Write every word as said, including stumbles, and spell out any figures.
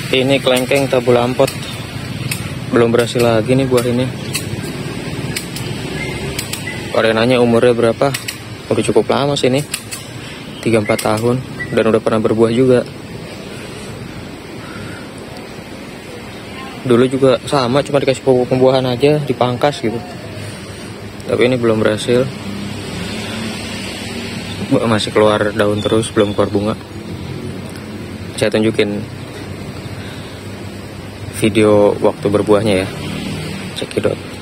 Ini kelengkeng tabu lampot, belum berhasil lagi nih buah ini. Pada nanya umurnya berapa, udah cukup lama sih ini, tiga empat tahun, dan udah pernah berbuah juga. Dulu juga sama, cuma dikasih pupuk pembuahan aja, dipangkas gitu. Tapi ini belum berhasil, masih keluar daun terus, belum keluar bunga. Saya tunjukin video waktu berbuahnya ya, cekidot.